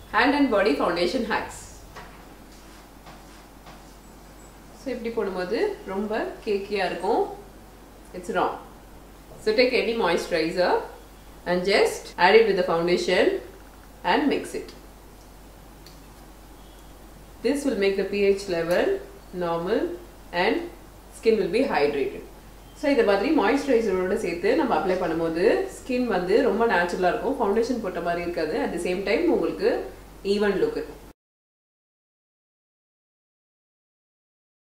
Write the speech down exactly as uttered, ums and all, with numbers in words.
hand and body foundation hacks. So இப்படி போடும்போது ரொம்ப கேக்கியா இருக்கும். It's wrong. So take any moisturizer and just add it with the foundation and mix it. This will make the pH level normal and skin will be hydrated. So இந்த மாதிரி moisturizer-ஓட சேர்த்து நம்ம apply பண்ணும்போது skin வந்து ரொம்ப நேச்சுரலா இருக்கும். Foundation போட்ட மாதிரி இருக்காது. At the same time உங்களுக்கு even look இருக்கும்.